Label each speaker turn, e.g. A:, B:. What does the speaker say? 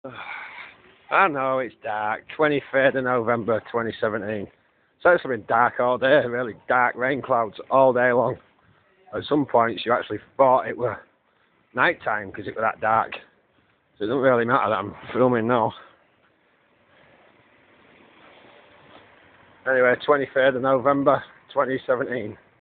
A: I know it's dark. 23rd of November 2017. So it's been dark all day, really dark rain clouds all day long. At some points you actually thought it were night time because it was that dark. So it doesn't really matter that I'm filming now. Anyway, 23rd of November 2017.